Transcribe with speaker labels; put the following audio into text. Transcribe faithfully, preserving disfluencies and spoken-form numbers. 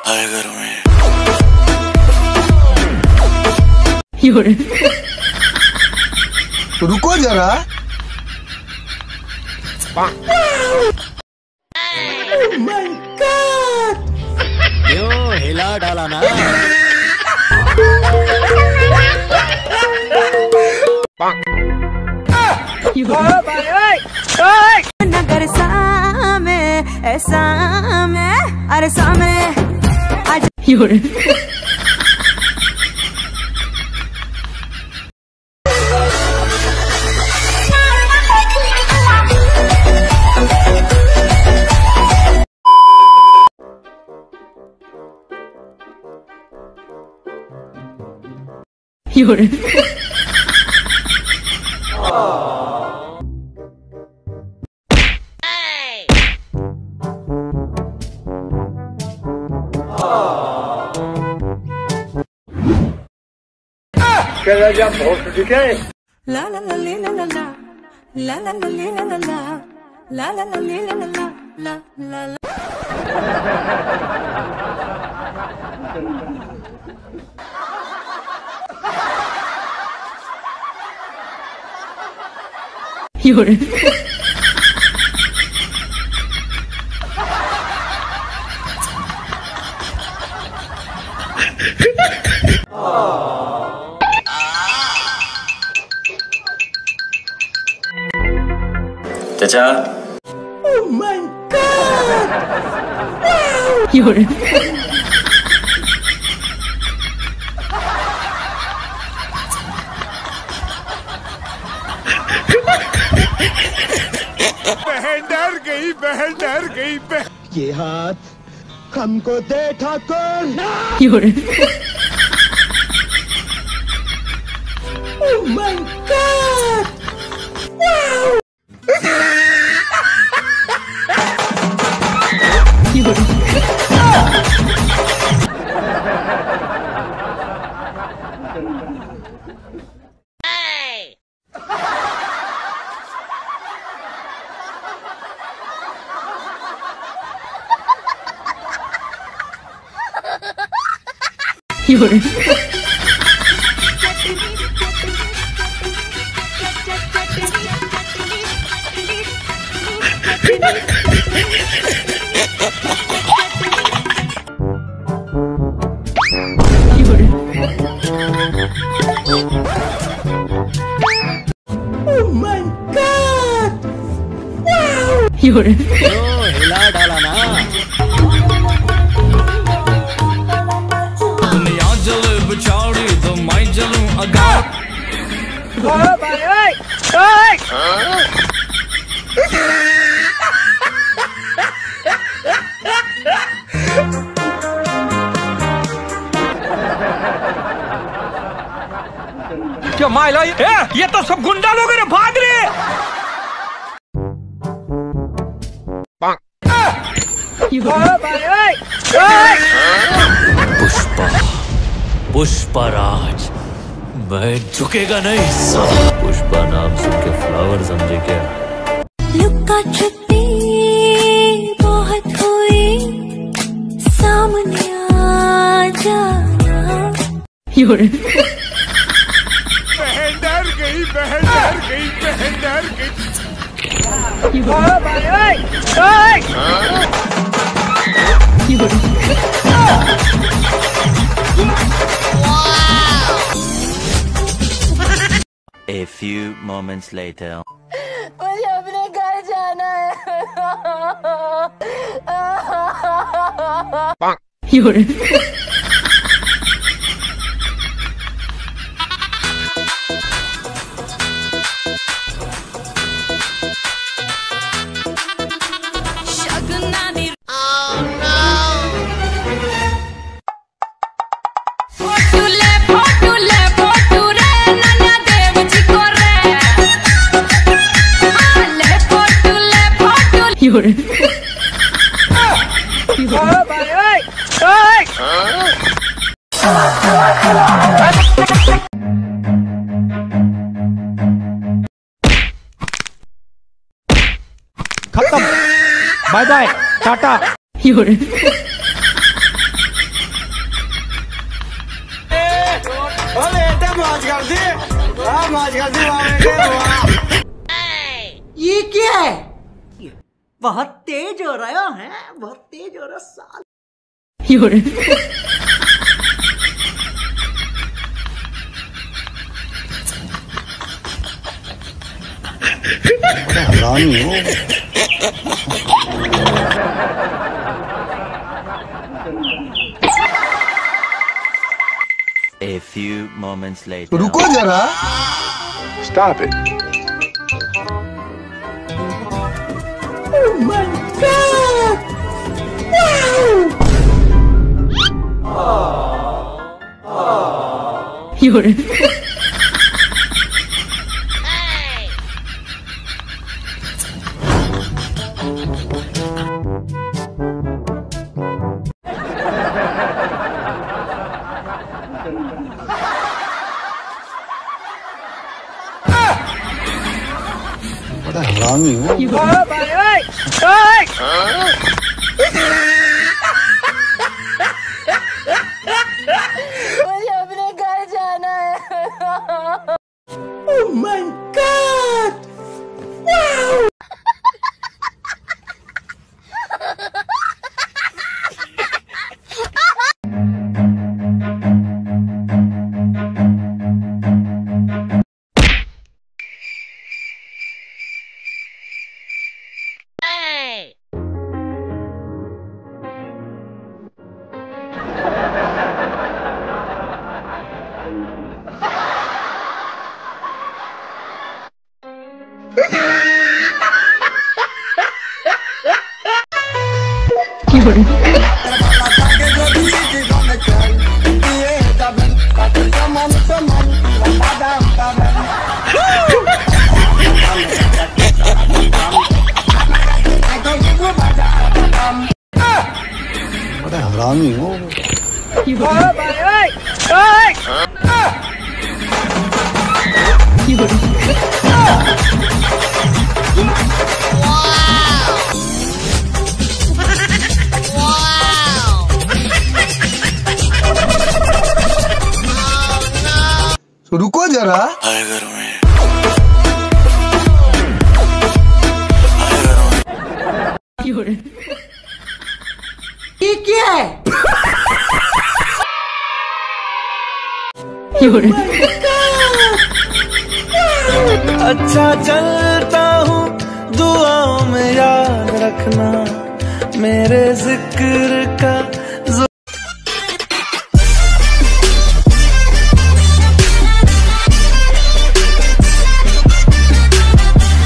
Speaker 1: आए घर में
Speaker 2: रुको जरा।
Speaker 3: Oh my God!
Speaker 4: क्यों हिला डाला ना?
Speaker 3: नगर सामे ऐसा में अरे सामे आज
Speaker 2: क्या राजा बहुत ठीक है।
Speaker 3: ला ला ला ला ला ला ला ला ला ला ला ला ला ला ला ला ला ला ला
Speaker 1: चाचा
Speaker 3: Oh my God!
Speaker 2: बहन डर गई, बहन डर गई बहन। ये हाथ हमको दे Thakur.
Speaker 3: Oh my God! Wow! Oh my God! Wow!
Speaker 4: क्यों हिला डाला ना? दुनिया जले बिछाड़ी तो मैं जलूं अगार।
Speaker 5: क्या माइला ये, ये तो सब गुंडा लोग हैं, भाग रहे।
Speaker 4: पुष्पा पुष्पराज मैं झुकेगा नहीं साला। पुष्पा नाम सुन के फ्लावर समझे क्या?
Speaker 3: लुक्का छुपी बहुत हुई सामने आ जाना।
Speaker 2: बहन डर गई, बहन डर गई, बहन डर गई।
Speaker 1: A few moments later.
Speaker 3: मुझे अपने घर जाना है।
Speaker 5: खत्म, बाय बाय, टाटा।
Speaker 2: मौज कर दी, मौज कर दी।
Speaker 6: ये क्या है? बहुत तेज हो रहा है, बहुत तेज हो रहा साल।
Speaker 2: हरामी हो।
Speaker 1: A few moments later.
Speaker 2: रुको जरा। Stop it.
Speaker 6: Oh my God! Wow! You're
Speaker 2: बड़ा हरामी हो।
Speaker 3: मुझे अपने घर जाना है।
Speaker 6: Oh my God! Wow!
Speaker 2: बड़ा हरामी हो। रुको जरा।
Speaker 6: ये क्या है?
Speaker 7: अच्छा चलता हूँ, दुआओं में याद रखना मेरे जिक्र का।